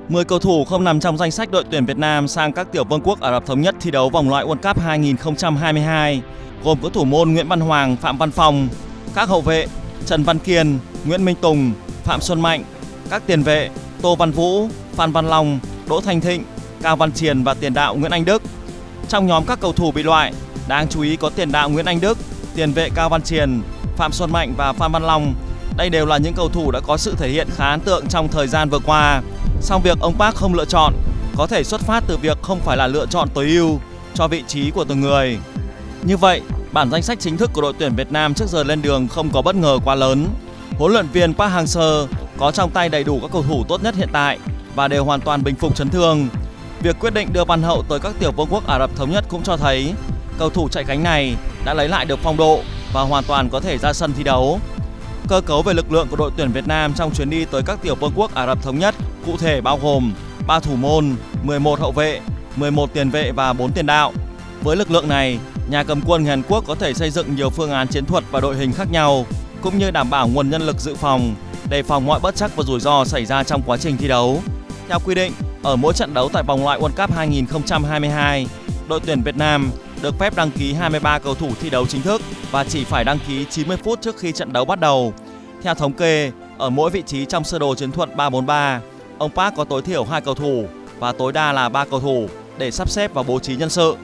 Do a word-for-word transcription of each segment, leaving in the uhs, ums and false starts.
mười cầu thủ không nằm trong danh sách đội tuyển Việt Nam sang các tiểu vương quốc Ả Rập Thống Nhất thi đấu vòng loại World Cup hai nghìn không trăm hai mươi hai, gồm có thủ môn Nguyễn Văn Hoàng, Phạm Văn Phong, các hậu vệ Trần Văn Kiên, Nguyễn Minh Tùng, Phạm Xuân Mạnh, các tiền vệ Tô Văn Vũ, Phan Văn Long, Đỗ Thanh Thịnh, Cao Văn Triền và tiền đạo Nguyễn Anh Đức. Trong nhóm các cầu thủ bị loại, đáng chú ý có tiền đạo Nguyễn Anh Đức, tiền vệ Cao Văn Triền, Phạm Xuân Mạnh và Phan Văn Long. Đây đều là những cầu thủ đã có sự thể hiện khá ấn tượng trong thời gian vừa qua. Song việc ông Park không lựa chọn có thể xuất phát từ việc không phải là lựa chọn tối ưu cho vị trí của từng người. Như vậy, bản danh sách chính thức của đội tuyển Việt Nam trước giờ lên đường không có bất ngờ quá lớn. Huấn luyện viên Park Hang-seo có trong tay đầy đủ các cầu thủ tốt nhất hiện tại và đều hoàn toàn bình phục chấn thương. Việc quyết định đưa Văn Hậu tới các tiểu vương quốc Ả Rập Thống Nhất cũng cho thấy cầu thủ chạy cánh này đã lấy lại được phong độ và hoàn toàn có thể ra sân thi đấu. Cơ cấu về lực lượng của đội tuyển Việt Nam trong chuyến đi tới các tiểu vương quốc Ả Rập Thống Nhất cụ thể bao gồm ba thủ môn, mười một hậu vệ, mười một tiền vệ và bốn tiền đạo. Với lực lượng này, nhà cầm quân người Hàn Quốc có thể xây dựng nhiều phương án chiến thuật và đội hình khác nhau, cũng như đảm bảo nguồn nhân lực dự phòng, đề phòng mọi bất trắc và rủi ro xảy ra trong quá trình thi đấu. Theo quy định, ở mỗi trận đấu tại vòng loại World Cup hai nghìn không trăm hai mươi hai, đội tuyển Việt Nam được phép đăng ký hai mươi ba cầu thủ thi đấu chính thức và chỉ phải đăng ký chín mươi phút trước khi trận đấu bắt đầu. Theo thống kê, ở mỗi vị trí trong sơ đồ chiến thuật ba bốn ba, ông Park có tối thiểu hai cầu thủ và tối đa là ba cầu thủ để sắp xếp và bố trí nhân sự.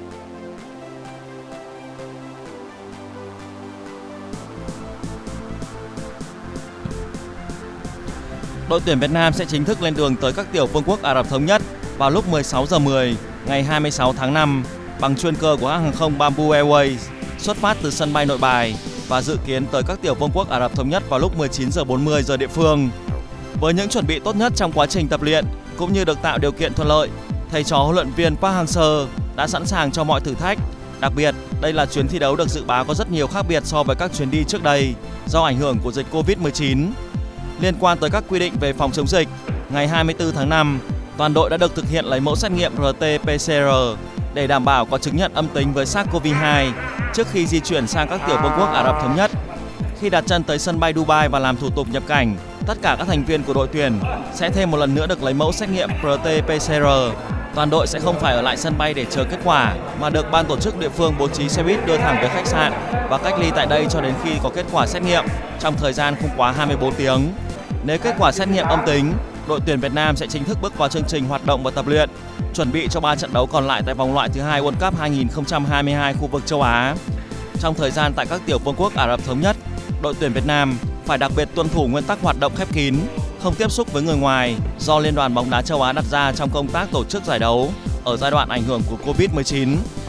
Đội tuyển Việt Nam sẽ chính thức lên đường tới các tiểu vương quốc Ả Rập Thống Nhất vào lúc mười sáu giờ mười ngày hai mươi sáu tháng năm bằng chuyên cơ của hãng hàng không Bamboo Airways xuất phát từ sân bay Nội Bài và dự kiến tới các tiểu vương quốc Ả Rập Thống Nhất vào lúc mười chín giờ bốn mươi giờ địa phương. Với những chuẩn bị tốt nhất trong quá trình tập luyện cũng như được tạo điều kiện thuận lợi, thầy trò huấn luyện viên Park Hang-seo đã sẵn sàng cho mọi thử thách. Đặc biệt, đây là chuyến thi đấu được dự báo có rất nhiều khác biệt so với các chuyến đi trước đây do ảnh hưởng của dịch Covid mười chín. Liên quan tới các quy định về phòng chống dịch, ngày hai mươi tư tháng năm, toàn đội đã được thực hiện lấy mẫu xét nghiệm rờ tê pê xê rờ để đảm bảo có chứng nhận âm tính với SARS-xê o vê hai trước khi di chuyển sang các tiểu vương quốc Ả Rập Thống Nhất. Khi đặt chân tới sân bay Dubai và làm thủ tục nhập cảnh, tất cả các thành viên của đội tuyển sẽ thêm một lần nữa được lấy mẫu xét nghiệm rờ tê pê xê rờ. Toàn đội sẽ không phải ở lại sân bay để chờ kết quả, mà được ban tổ chức địa phương bố trí xe buýt đưa thẳng tới khách sạn và cách ly tại đây cho đến khi có kết quả xét nghiệm trong thời gian không quá hai mươi bốn tiếng. Nếu kết quả xét nghiệm âm tính, đội tuyển Việt Nam sẽ chính thức bước vào chương trình hoạt động và tập luyện, chuẩn bị cho ba trận đấu còn lại tại vòng loại thứ hai World Cup hai nghìn không trăm hai mươi hai khu vực châu Á. Trong thời gian tại các tiểu vương quốc Ả Rập Thống Nhất, đội tuyển Việt Nam phải đặc biệt tuân thủ nguyên tắc hoạt động khép kín, không tiếp xúc với người ngoài do Liên đoàn bóng đá châu Á đặt ra trong công tác tổ chức giải đấu ở giai đoạn ảnh hưởng của Covid mười chín.